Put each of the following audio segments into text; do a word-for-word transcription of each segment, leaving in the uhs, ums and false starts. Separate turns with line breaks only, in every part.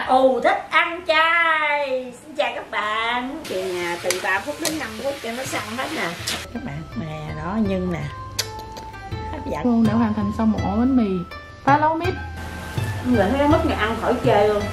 ù thích ăn chay. Xin chào các bạn. Về nhà từ ba phút đến năm phút cho nó săn hết nè các bạn. Nè đó nhân nè, hấp dẫn
luôn. Đã hoàn thành xong một ổ bánh mì phá lấu mít.
Người thấy nó mất người ăn khỏi chê luôn.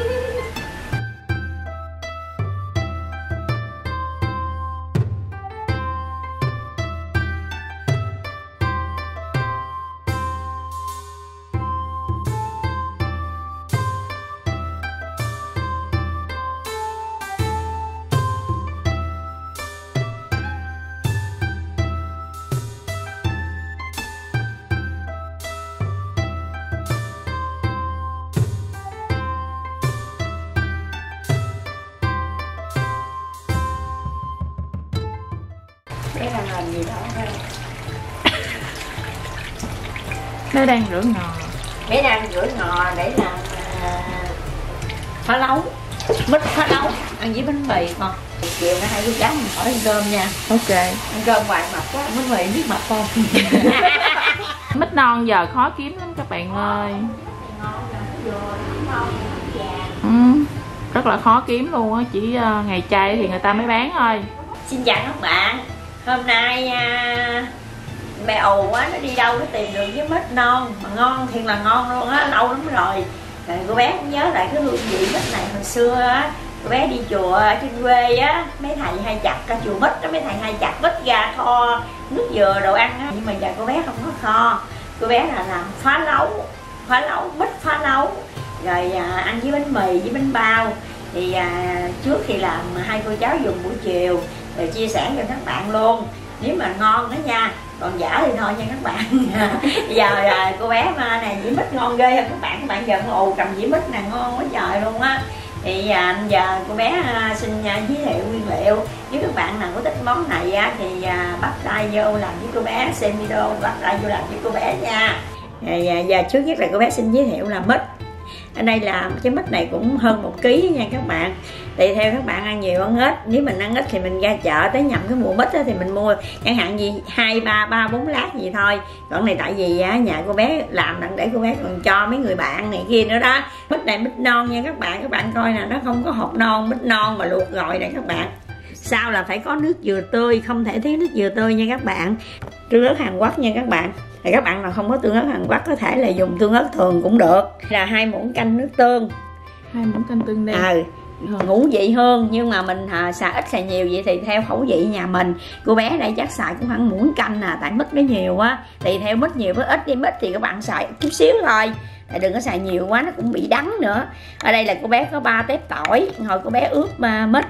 Bé đang làm gì đó đây?
Bé đang rửa ngò.
Bé đang rửa ngò để làm uh, phá lấu, mít phá lấu ăn với bánh mì con. Chiều nó hai đứa cháu mình khỏi ăn cơm nha.
Ok.
Ăn cơm hoài mập quá, bánh mì biết mập không?
Mít non giờ khó kiếm lắm các bạn ơi. Ừ, rất là khó kiếm luôn á, chỉ uh, ngày chay thì người ta mới bán thôi.
Xin chào các bạn. Hôm nay à, mẹ ù quá, nó đi đâu nó tìm được với mít non mà ngon, thiệt là ngon luôn á, lâu lắm rồi. Rồi cô bé cũng nhớ lại cái hương vị mít này hồi xưa á. Cô bé đi chùa ở trên quê á, mấy thầy hay chặt cả chùa mít đó, mấy thầy hay chặt mít ra kho nước dừa đồ ăn á. Nhưng mà giờ cô bé không có kho, cô bé là làm phá lấu, phá lấu, mít phá lấu. Rồi à, ăn với bánh mì với bánh bao. Thì à, trước khi làm hai cô cháu dùng buổi chiều rồi chia sẻ cho các bạn luôn. Nếu mà ngon đó nha, còn giả thì thôi nha các bạn. Giờ là cô bé mà này dĩa mít ngon ghê không các bạn. Các bạn giờ ù cầm dĩa mít này ngon quá trời luôn á. Thì à, giờ cô bé à, xin à, giới thiệu nguyên liệu. Nếu các bạn nào có thích món này á, thì à, bắt tay vô làm với cô bé, xem video bắt tay vô làm với cô bé nha. Rồi, à, giờ trước nhất là cô bé xin giới thiệu là mít. Ở đây là cái mít này cũng hơn một ký nha các bạn. Tùy theo các bạn ăn nhiều ăn ít. Nếu mình ăn ít thì mình ra chợ tới nhầm cái mùa mít thì mình mua chẳng hạn gì hai ba ba bốn lát gì thôi. Còn này tại vì á, nhà cô bé làm đặng để cô bé còn cho mấy người bạn này kia nữa đó. Mít này mít non nha các bạn. Các bạn coi nè, nó không có hột non, mít non mà luộc rồi nè các bạn. Sau là phải có nước dừa tươi, không thể thiếu nước dừa tươi nha các bạn. Tương ớt Hàn Quốc nha các bạn. Thì các bạn nào không có tương ớt Hàn Quốc có thể là dùng tương ớt thường cũng được. Là hai muỗng canh nước tương,
hai muỗng canh tương đen.
Ừ, ngũ vị hương, nhưng mà mình à, xài ít xài nhiều vậy thì theo khẩu vị nhà mình. Cô bé đây chắc xài cũng khoảng muỗng canh nè, tại mít nó nhiều á. Thì theo mít nhiều với ít, đi mít thì các bạn xài chút xíu thôi. Tại đừng có xài nhiều quá nó cũng bị đắng nữa. Ở đây là cô bé có ba tép tỏi, hồi cô bé ướp uh, mít.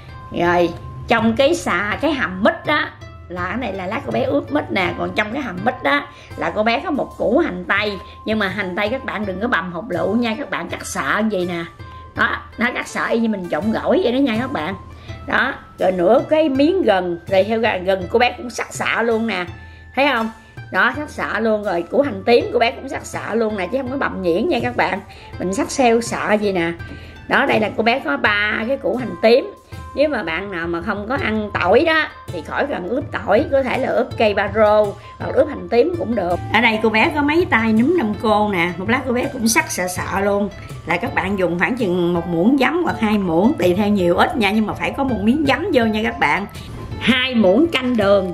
Rồi trong cái xà cái hầm mít đó là cái này là lát cô bé ướp mít nè. Còn trong cái hầm mít đó là cô bé có một củ hành tây. Nhưng mà hành tây các bạn đừng có bầm hột lựu nha, các bạn cắt sợi gì nè. Đó, nó cắt sợi như mình trộn gỏi vậy đó nha các bạn. Đó, rồi nửa cái miếng gừng. Rồi theo gừng cô bé cũng sắc sạ luôn nè, thấy không? Đó, sắc sạ luôn. Rồi củ hành tím cô bé cũng sắc sạ luôn nè, chứ không có bầm nhuyễn nha các bạn. Mình sắc xeo sạ gì nè. Đó, đây là cô bé có ba cái củ hành tím. Nếu mà bạn nào mà không có ăn tỏi đó thì khỏi cần ướp tỏi, có thể là ướp cây ba rô hoặc ướp hành tím cũng được. Ở đây cô bé có mấy tay núm đông cô nè, một lát cô bé cũng sắc sợ sợ luôn. Là các bạn dùng khoảng chừng một muỗng giấm hoặc hai muỗng, tùy theo nhiều ít nha, nhưng mà phải có một miếng giấm vô nha các bạn. Hai muỗng canh đường,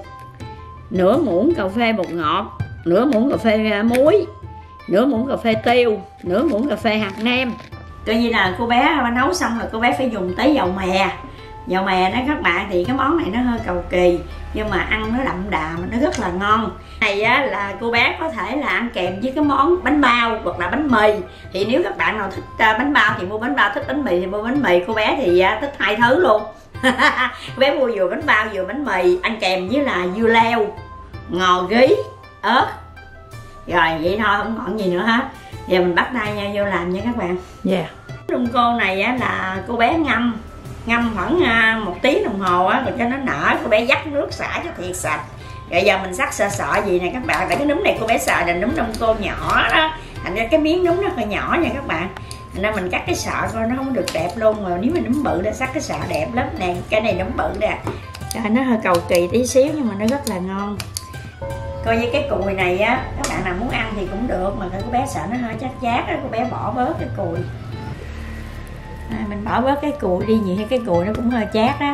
nửa muỗng cà phê bột ngọt, nửa muỗng cà phê muối, nửa muỗng cà phê tiêu, nửa muỗng cà phê hạt nêm. Coi như là cô bé nấu xong rồi cô bé phải dùng tới dầu mè. Dầu mè đó các bạn, thì cái món này nó hơi cầu kỳ nhưng mà ăn nó đậm đà mà nó rất là ngon. Này á, là cô bé có thể là ăn kèm với cái món bánh bao hoặc là bánh mì. Thì nếu các bạn nào thích uh, bánh bao thì mua bánh bao, thích bánh mì thì mua bánh mì. Cô bé thì uh, thích hai thứ luôn. Cô bé mua vừa bánh bao vừa bánh mì, ăn kèm với là dưa leo, ngò gí, ớt. Rồi vậy thôi, không còn gì nữa hết. Giờ mình bắt tay nhau vô làm nha các bạn.
Dạ yeah.
Đông cô này á, là cô bé ngâm ngâm khoảng uh, một tiếng đồng hồ á, rồi cho nó nở. Cô bé dắt nước xả cho thiệt sạch. Rồi giờ mình sắc sợ sợ gì nè các bạn. Tại cái núm này cô bé xài là núm đông cô nhỏ đó, thành ra cái miếng núm nó hơi nhỏ nha các bạn. Thành ra mình cắt cái sọ coi nó không được đẹp luôn. Rồi nếu mà núm bự đã sắc cái sọ đẹp lắm nè. Cái này núm bự nè, nó hơi cầu kỳ tí xíu nhưng mà nó rất là ngon. Coi như cái cùi này á, các bạn nào muốn ăn thì cũng được, mà cô bé sợ nó hơi chát chát á, cô bé bỏ bớt cái cùi. À, mình bỏ bớt cái cùi đi, nhiều cái cùi nó cũng hơi chát á.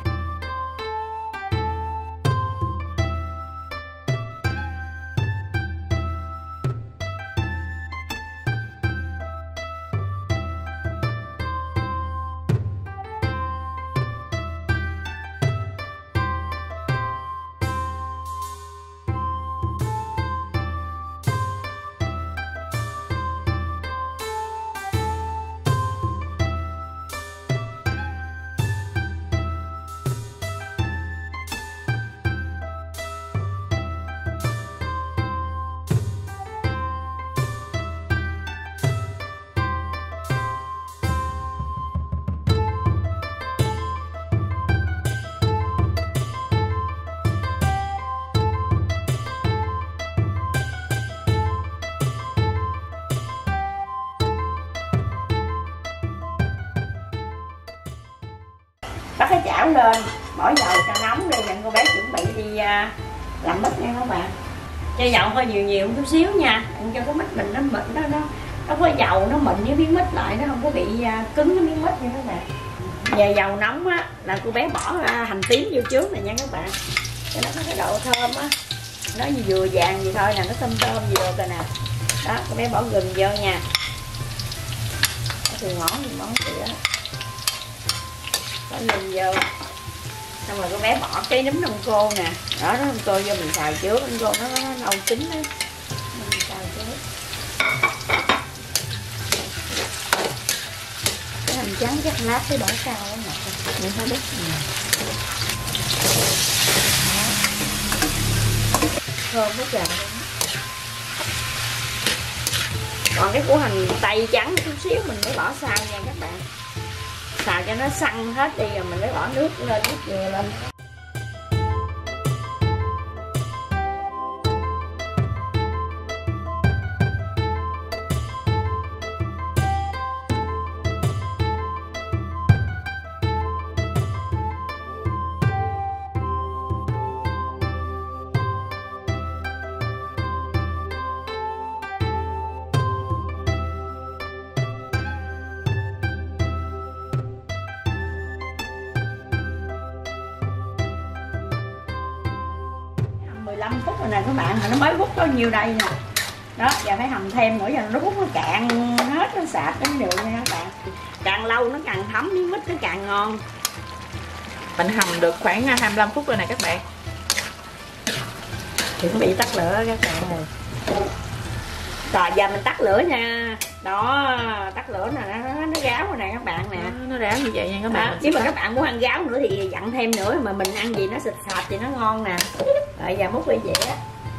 Bắt cái chảo lên, bỏ dầu cho nóng đi, dặn cô bé chuẩn bị đi uh, làm mít nha các bạn. Cho dầu hơi nhiều nhiều chút xíu nha, cho cái mít mình nó mịn, nó nó nó có dầu nó mịn với miếng mít lại, nó không có bị uh, cứng cái miếng mít nha các bạn. Về dầu nóng á là cô bé bỏ uh, hành tím vô trước này nha các bạn, cho nó có cái độ thơm á, nó vừa vàng gì thôi nè, nó thơm thơm gì được rồi nè. Đó, cô bé bỏ gừng vô nha, từ ngón thì món gì đó. Bỏ gừng vô, xong rồi cô bé bỏ cái nấm đông cô nè, đó nó đông cô vô mình xào trước, đông cô nó, nó nâu chín đó, mình xào trước. Cái hành trắng chắc lát cái bỏ sau đó nè, mình phải đút nè, thơm quá trời. Còn cái củ hành tây trắng chút xíu mình mới bỏ sau nha các bạn, xào cho nó săn hết đi rồi mình mới bỏ nước lên, nước dừa lên. mười lăm phút rồi nè các bạn, mà nó mới hút có nhiêu đây nè. Đó, giờ phải hầm thêm nữa, giờ nó hút nó cạn hết, nó sạch đến đường nha các bạn. Càng lâu nó càng thấm, miếng mít nó càng ngon.
Mình hầm được khoảng hai mươi lăm phút rồi nè các bạn.
Chuẩn bị tắt lửa các bạn này. Rồi giờ mình tắt lửa nha. Đó, tắt lửa nè, nó, nó ráo rồi nè các bạn nè.
Nó ráo như vậy nha các bạn.
Nếu mà các bạn muốn ăn ráo nữa thì dặn thêm nữa, mà mình ăn gì nó xịt sạch thì nó ngon nè. Rồi giờ múc đi dẻ.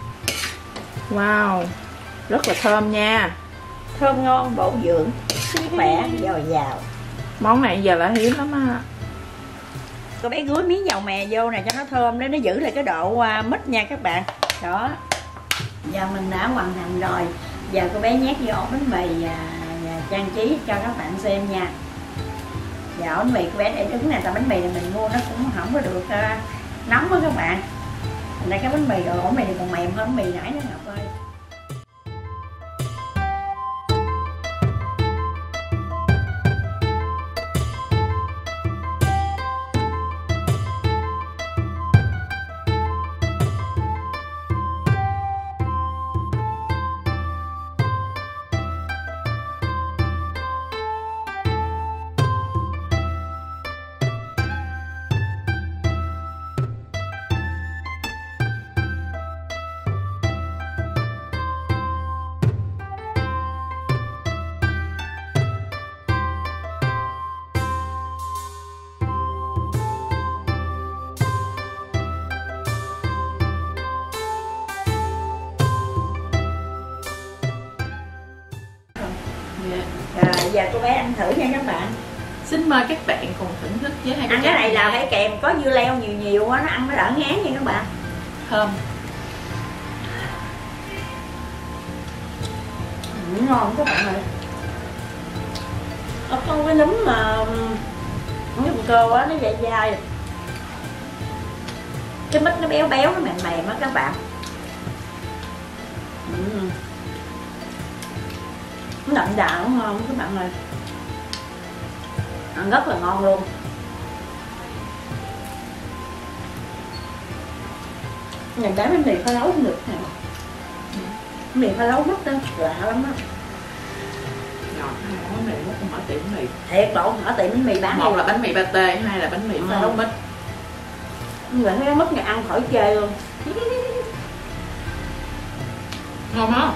Wow, rất là thơm nha.
Thơm ngon, bổ dưỡng, sức khỏe, dồi dào.
Món này giờ là hiếm lắm á.
Cô bé rưới miếng dầu mè vô nè cho nó thơm, để nó giữ lại cái độ mít nha các bạn. Đó. Giờ mình đã hoàn thành rồi. Giờ cô bé nhét vô ổ bánh mì và, và trang trí cho các bạn xem nha. Dạ, ổ bánh mì cô bé để đứng nè, tại bánh mì này mình mua nó cũng không có được uh, nóng đó các bạn. Thành ra cái bánh mì rồi ổ bánh mì này còn mềm hơn bánh mì nãy nữa Ngọc ơi. Rồi giờ cô bé ăn thử nha các bạn.
Xin mời các bạn cùng thưởng thức với hai
ăn cái này là phải kèm có dưa leo nhiều nhiều á, nó ăn nó đỡ ngán nha các bạn.
Thơm.
Ừ, ngon các bạn ơi. Nó có cái nấm mà cái cơ á, nó dai dai, cái mít nó béo béo, nó mềm mềm á các bạn. Ừ. Nó đậm đà ngon các bạn ơi. ăn rất là ngon luôn. Nhìn cái bánh mì pha lấu cũng được nè. Bánh mì pha lấu mất đó, lạ lắm á.
Ngọt hai món này nó cũng mở tiệm bánh mì.
Thiệt lộn, ở tiệm bánh mì bán.
Một là bánh mì pate, hai là bánh mì pha lấu mít.
Người thấy mất ngày ăn khỏi chê luôn.
Ngon không?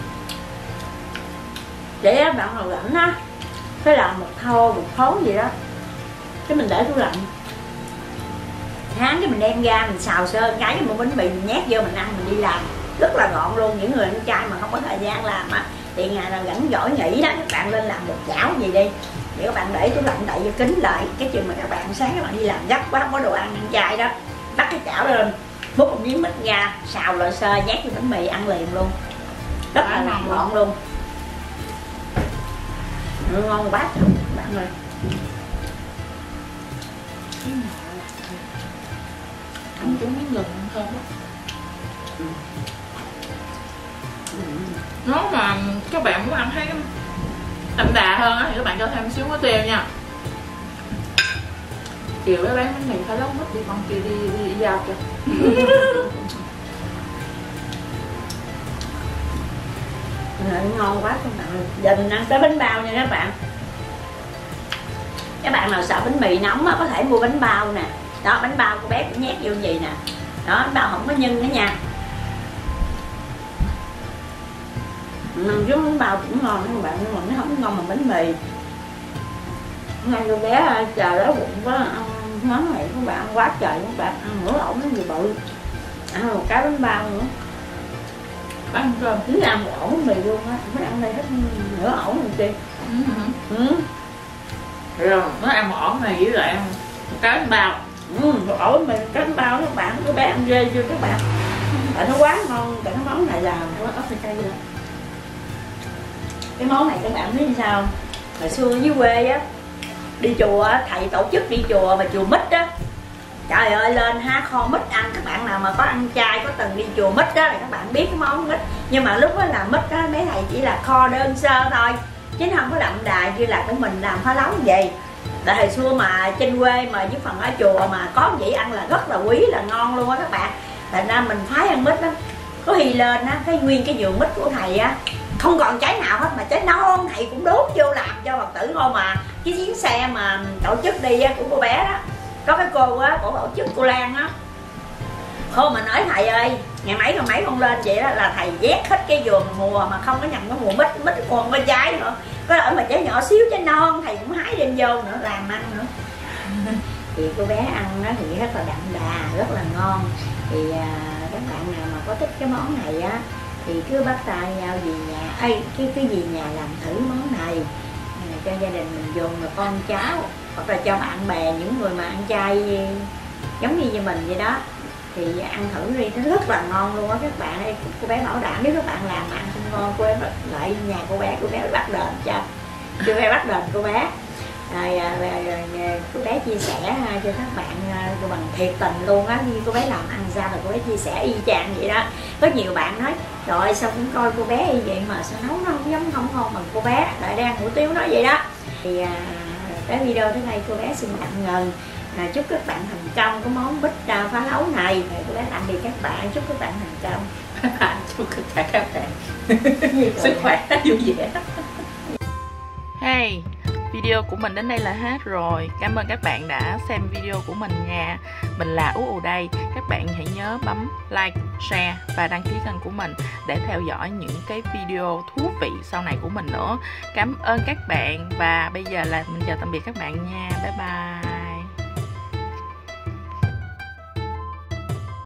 Để á, bạn nào rảnh á, phải làm một thô, một thố gì đó, cái mình để tủ lạnh, tháng cái mình đem ra mình xào sơ cái một bánh mì mình nhét vô mình ăn, mình đi làm rất là gọn luôn. Những người ăn chay mà không có thời gian làm á thì ngày nào rảnh giỏi nghỉ đó, các bạn lên làm một chảo gì đi để các bạn để tủ lạnh đậy vô kín lại, cái chừng mà các bạn sáng các bạn đi làm gấp quá không có đồ ăn ăn chay đó, bắt cái chảo lên múc một miếng mít ra xào lại sơ nhét vô bánh mì ăn liền luôn, rất là ngon gọn luôn. Ừ, ngon quá bạn ơi.
Ăn chúng miếng gừng ăn thơm lắm.
Ừ.
Nếu mà các bạn muốn ăn thấy đậm đà hơn á thì các bạn cho thêm xíu muối tiêu nha. Chiều bé bán bánh mì phải lóc mít đi, con kia đi, đi, đi giao cho.
Ngon quá các bạn. Giờ mình ăn tới bánh bao nha các bạn. Các bạn nào sợ bánh mì nóng á, có thể mua bánh bao nè. Đó, bánh bao của bé cũng nhét vô gì nè. Đó, bánh bao không có nhân nữa nha. Ăn với bánh bao cũng ngon các bạn, nhưng mà nó không ngon bằng bánh mì. Ngay cho bé chờ đó bụng quá ăn món này các bạn, ăn quá trời các bạn, ăn nửa ổng nó gì bự. Ăn một cái bánh bao nữa.
Ăn cơm
Cứ ăn một ổ bánh mì luôn á, mới ăn đây hết nửa ổ rồi chị.
Ừ. Ừ. Rồi, nó ăn một ổ này với lại một cái bánh bao.
Ừ, một ổ bánh mì, cái bánh bao các bạn, các bé ăn ghê chưa các bạn. Tại nó quá ngon, tại cái món này làm nó ớt cay rồi. Cái món này các bạn biết sao? Hồi xưa ở dưới quê á, đi chùa thầy tổ chức đi chùa mà chùa Mít á, trời ơi lên há kho mít ăn. Các bạn nào mà có ăn chay có từng đi chùa Mít đó là các bạn biết cái món mít. Nhưng mà lúc đó làm mít á mấy thầy chỉ là kho đơn sơ thôi chứ không có đậm đà như là của mình làm phá lấu vậy. Tại hồi xưa mà trên quê mà với phần ở chùa mà có vậy ăn là rất là quý, là ngon luôn á các bạn. Thành ra mình phái ăn mít đó, có khi lên á cái nguyên cái vườn mít của thầy á không còn trái nào hết mà trái non thầy cũng đốt vô làm cho Phật tử thôi. Mà cái chuyến xe mà tổ chức đi á, của cô bé đó, có cái cô á, cổ tổ chức cô Lan á, thôi mà nói thầy ơi ngày mấy ngày mấy con lên vậy đó là thầy vét hết cái vườn mùa mà không có nhầm cái mùa mít, mít còn có trái nữa, có lỡ mà trái nhỏ xíu trái non thầy cũng hái đem vô nữa làm ăn nữa. Thì cô bé ăn nó thì rất là đậm đà, rất là ngon. Thì à, các bạn nào mà có thích cái món này á thì cứ bắt tay nhau về nhà, ấy cái cái gì nhà làm thử món này cho gia đình mình dùng, mà con cháu hoặc là cho bạn bè những người mà ăn chay giống như mình vậy đó thì ăn thử đi, nó rất là ngon luôn á các bạn ơi. Cô bé bảo đảm nếu các bạn làm mà ăn không ngon cô bé lại nhà cô bé, cô bé bắt đền cho, cô bé bắt đền cô bé. Rồi, rồi, rồi, rồi cô bé chia sẻ cho các bạn bằng thiệt tình luôn á, như cô bé làm ăn ra rồi cô bé chia sẻ y chang vậy đó. Có nhiều bạn nói rồi sao cũng coi cô bé y vậy mà sao nấu nó không giống, không ngon bằng cô bé, lại đang hủ tiếu nói vậy đó. Thì à, cái video tới đây cô bé xin tạm ngừng. À, chúc các bạn thành công cái món bít uh, phá lấu này. Rồi cô bé tạm biệt các bạn, chúc các bạn thành công.
Chúc tất cả các bạn sức khỏe vui vẻ. Hey, video của mình đến đây là hết rồi. Cảm ơn các bạn đã xem video của mình nha. Mình là Ú Ù đây. Các bạn hãy nhớ bấm like, share và đăng ký kênh của mình để theo dõi những cái video thú vị sau này của mình nữa. Cảm ơn các bạn và bây giờ là mình chào tạm biệt các bạn nha. Bye bye.